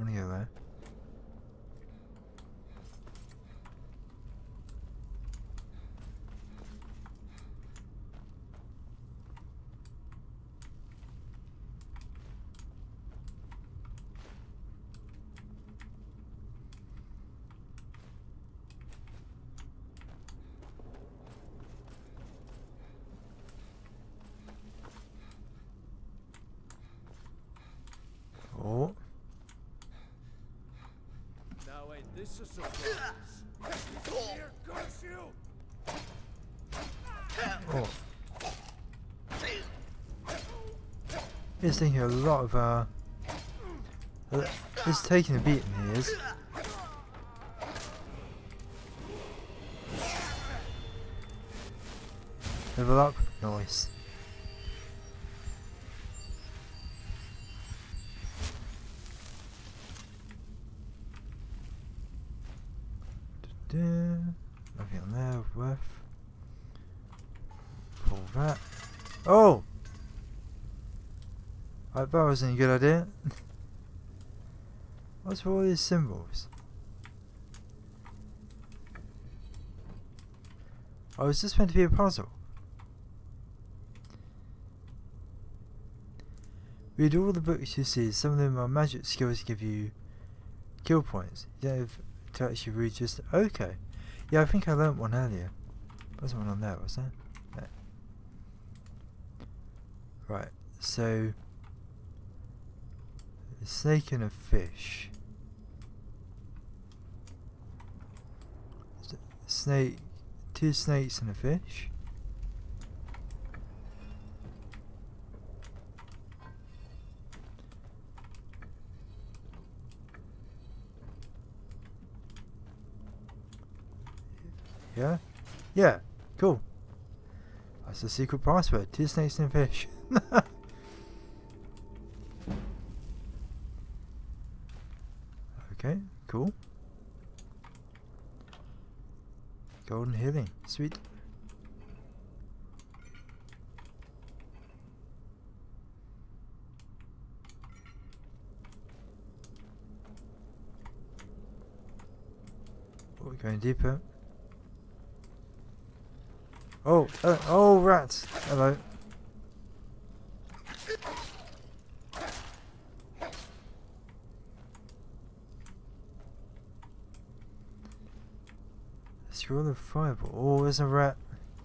want to go there. Oh. Now ain't this a surprise? Here goes you! Oh. It's taking a lot of it's taking a beating, he is. Level up, nice. Nothing on there worth. Pull that. Oh! I thought that wasn't a good idea. What's with all these symbols? Oh, is this meant to be a puzzle? Read all the books you see. Some of them are magic skills to give you kill points. You don't have to actually read just... Okay. Yeah, I think I learnt one earlier. Wasn't one on there, was there? No. Right, so... a snake and a fish. Snake... two snakes and a fish. Yeah? Yeah, cool. That's the secret password. Two snakes and a fish. Okay, cool. Golden healing. Sweet. Oh, we're going deeper. Oh, oh, rats! Hello. Scroll of fireball. Oh, there's a rat.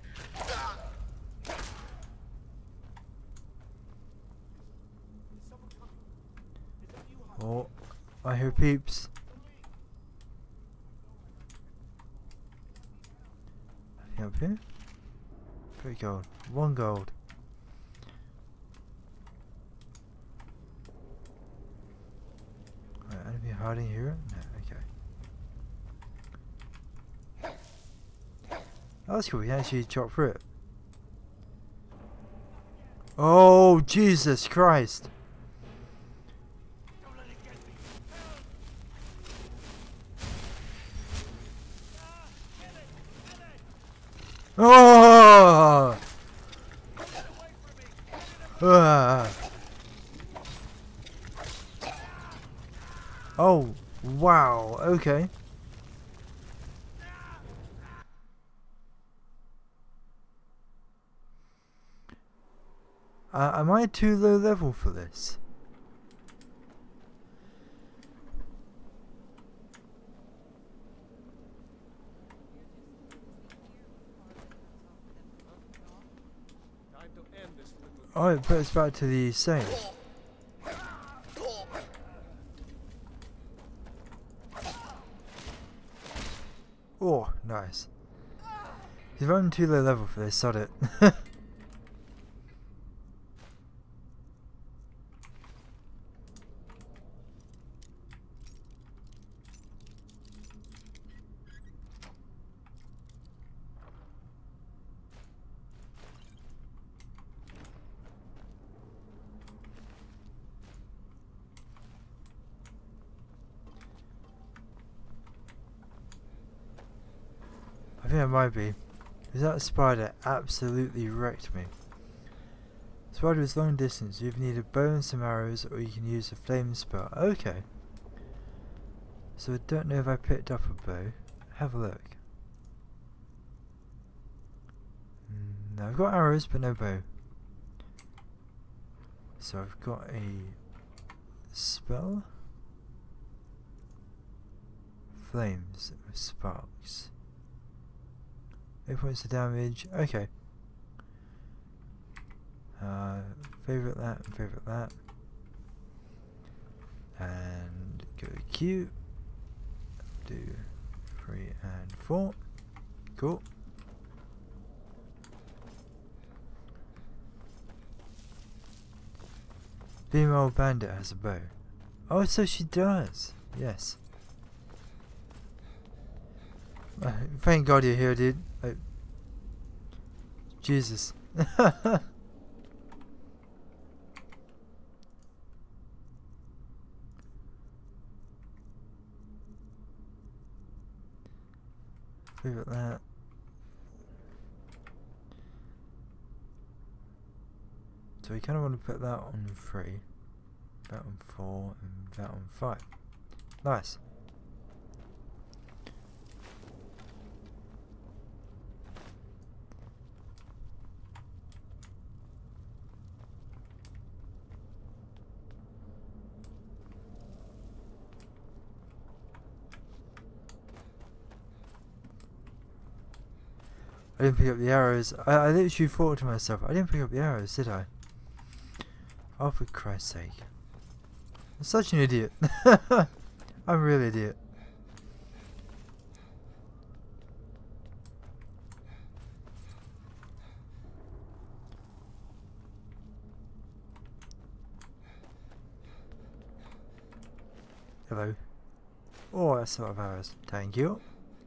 Oh, I hear peeps. Anything up here? 3 gold. 1 gold. Right, anything hiding here? No, okay. Oh, that's cool. We can actually chop through it. Oh, Jesus Christ! Oh! Ah. Oh, wow, okay. Am I too low level for this? Oh, it puts us back to the same. Oh, nice. If I'm too low level for this, sod it. I think it might be. Because that spider absolutely wrecked me. Spider is long distance. You either need a bow and some arrows, or you can use a flame spell. Okay. So I don't know if I picked up a bow. Have a look. No, I've got arrows but no bow. So I've got a spell. Flames with sparks. 8 points of damage. Okay. Favorite that and favorite that. And go to Q. Do 3 and 4. Cool. Female bandit has a bow. Oh, so she does. Yes. Thank God you're here, dude. Oh. Jesus. Favorite that. So we kind of want to put that on 3, that on 4, and that on 5. Nice. I didn't pick up the arrows. I literally thought to myself, I didn't pick up the arrows, did I? Oh, for Christ's sake. I'm such an idiot. I'm a real idiot. Hello. Oh, that's a lot of arrows. Thank you.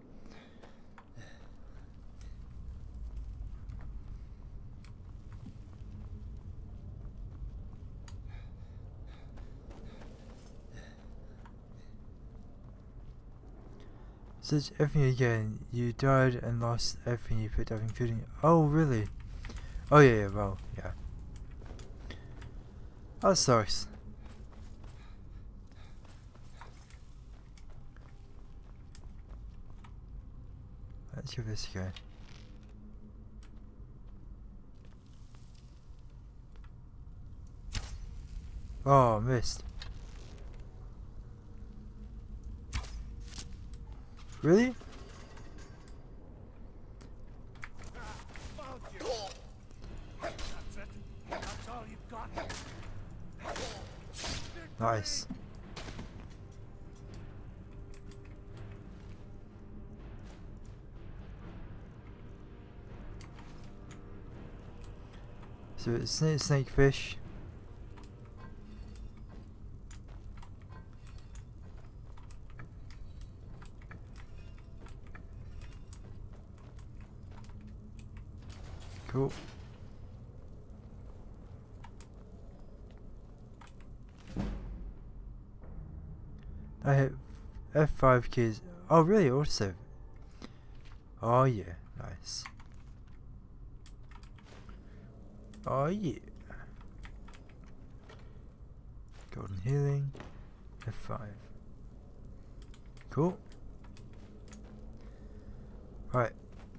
Search everything again. You died and lost everything you picked up, including... Oh, really? Oh, yeah, well, yeah. That sucks. Let's give this a go. Oh, missed. Really? Found you. That's it. That's all you've got. Nice. So it's snakefish. Cool. I hit F5 keys. Oh, really? Also. Oh, yeah. Nice. Oh, yeah. Golden healing. F5. Cool. Right.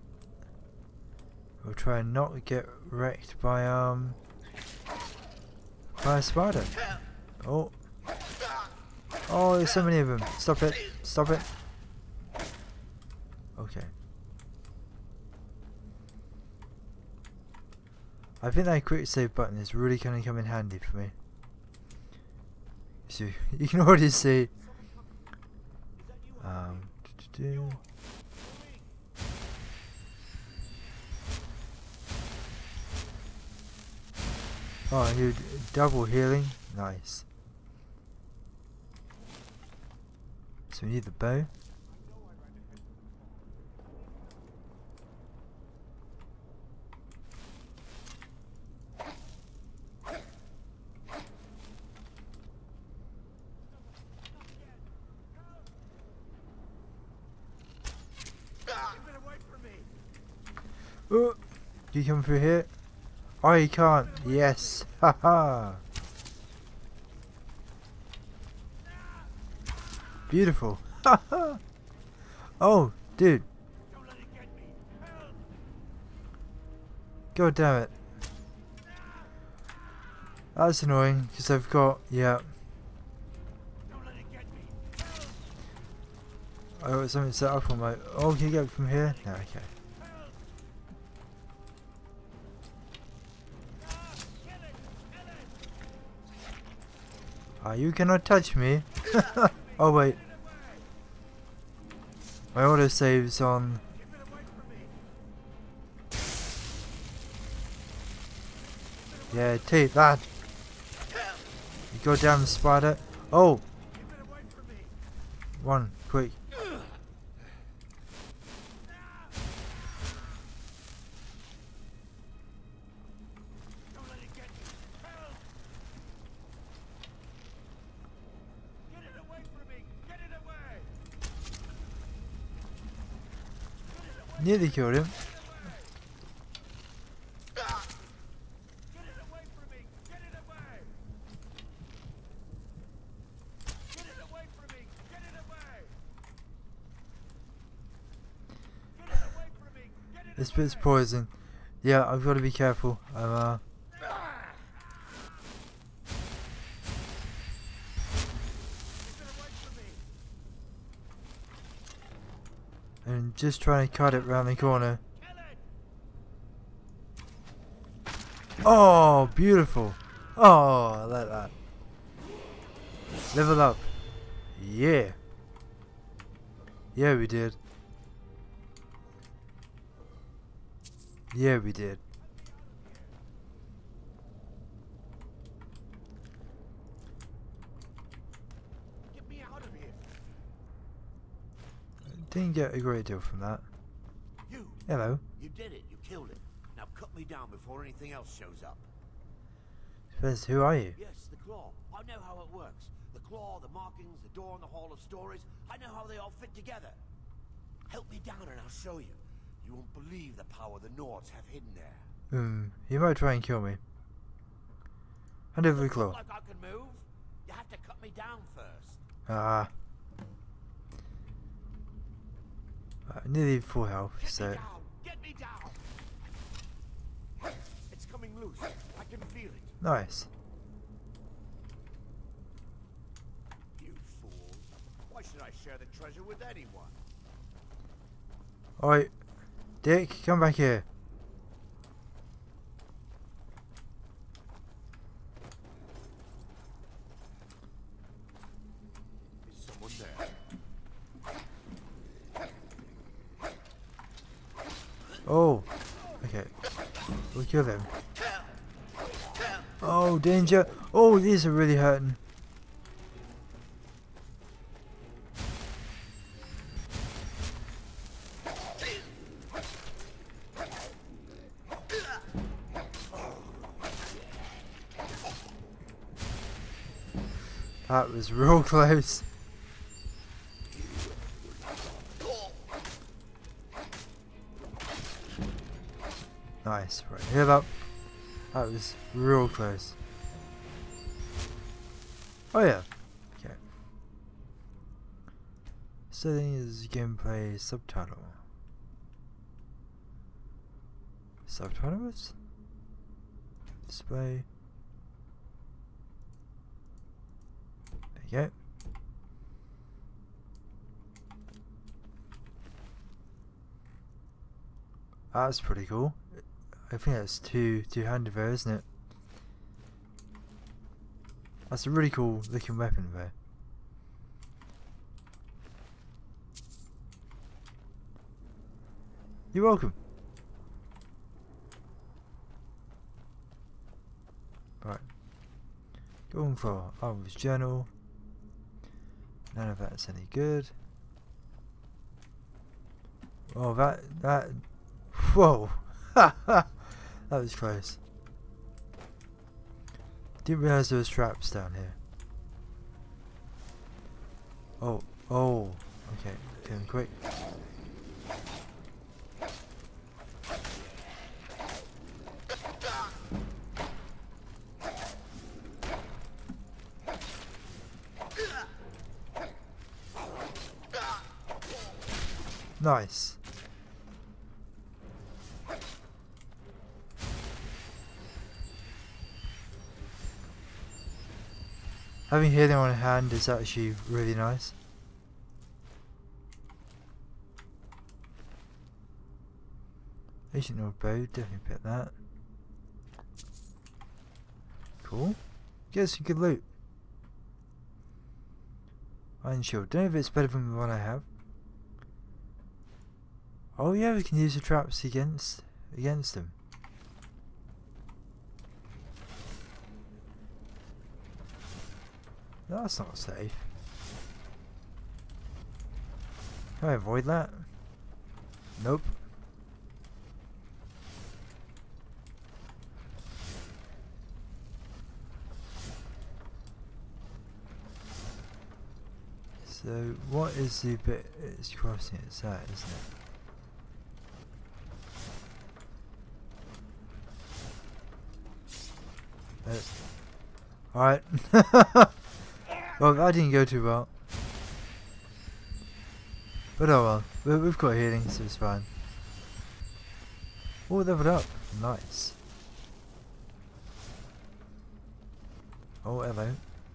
We'll try and not get wrecked by a spider. Oh. Oh, there's so many of them. Stop it. Stop it. Okay. I think that quick save button is really going to come in handy for me. So you can already see. Oh, and you double healing. Nice. So we need the bow. Oh, you come through here? Oh, you can't. Yes. Haha. Beautiful. Oh, dude. Don't let it get me. Help! God damn it. That's annoying because I've got, yeah. Don't let it get me. I got something set up on my. Oh, can you get from here? No, okay. You cannot touch me. Oh wait. My auto saves on. Yeah, take that. You go down the spider. Oh! Run, quick. Nearly killed him. This bit's poison. Yeah, I've got to be careful. And just trying to cut it round the corner. Oh, beautiful. Oh, I like that. Level up. Yeah. Yeah, we did. Yeah, we did. Get me out of here. Didn't get a great deal from that. You. Hello. You did it. You killed it. Now cut me down before anything else shows up. First, who are you? Yes, the claw. I know how it works. The claw, the markings, the door in the Hall of Stories. I know how they all fit together. Help me down and I'll show you. You won't believe the power the Nords have hidden there. He might try and kill me. Hand over the claw. Like I can move? You have to cut me down first. Ah. Nearly full health, so. Get me down! Get me down! It's coming loose. I can feel it. Nice. You fool. Why should I share the treasure with anyone? Alright. Dick, come back here. Is someone there? Oh. Okay. We'll kill them. Oh, danger. Oh, these are really hurting. That was real close. Nice, right, heal up. That was real close. Oh yeah, okay. Settings, gameplay, subtitle. Subtitles? Display. There you go. That's pretty cool. I think that's two-handed there, isn't it? That's a really cool looking weapon there. You're welcome. Right. Going for Armor's Journal. None of that's any good. Oh, that. Whoa! That was close. Didn't realise there was traps down here. Oh, okay, getting quick. Nice. Having healing on hand is actually really nice. Ancient Old Bow, definitely pick that. Cool. Get some good loot. Iron Shield. Don't know if it's better than the one I have. Oh yeah, we can use the traps against them. That's not safe. Can I avoid that? Nope. So what is the bit it's crossing? It's that, isn't it? Alright. Well, that didn't go too well. But oh well, we've got healing, so it's fine. Oh, leveled up. Nice. Oh, hello.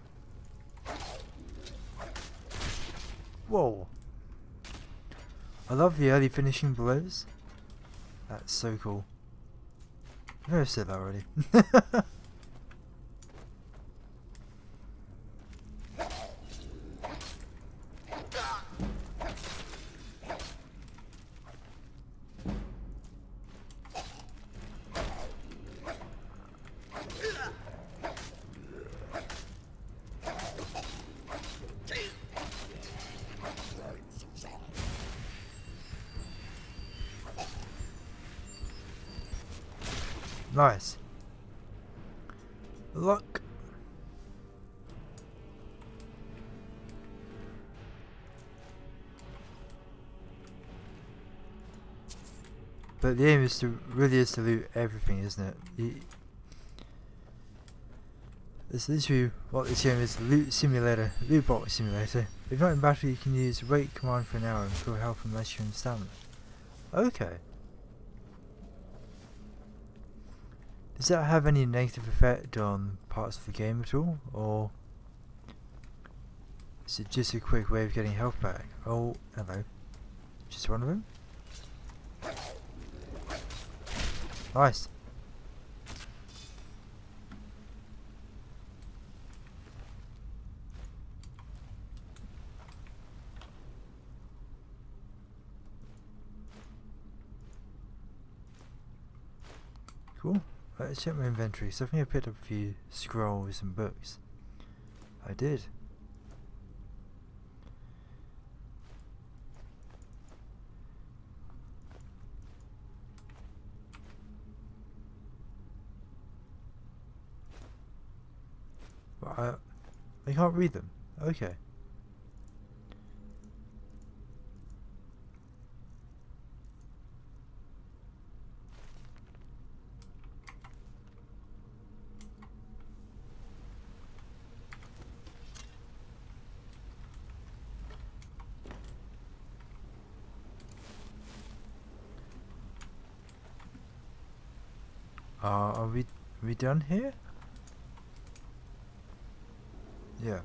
Whoa. I love the early finishing blows. That's so cool. I know I've said that already. Nice. Look. But the aim is to loot everything, isn't it? It's literally what this game is: loot simulator, loot box simulator. If not in battle, you can use wait command for an hour and fill health unless you're in stamina. Okay. Does that have any negative effect on parts of the game at all, or is it just a quick way of getting health back? Oh, hello. Just one of them? Nice. Cool. Let's check my inventory. So I think I picked up a few scrolls and books. I did. But I can't read them. Okay. Are we done here? Yeah.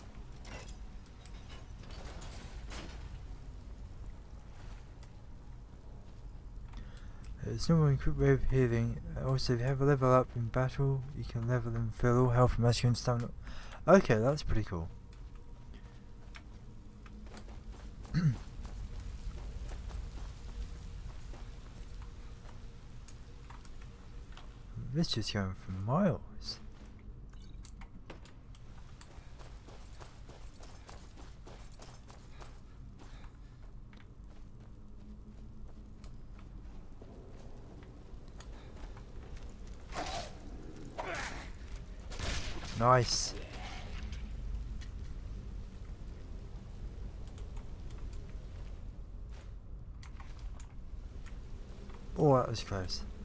There's no one quick way of healing. Also, if you have a level up in battle, you can level and fill all health from masculine stamina. Okay, that's pretty cool. This is going for miles. Nice. Oh, that was close.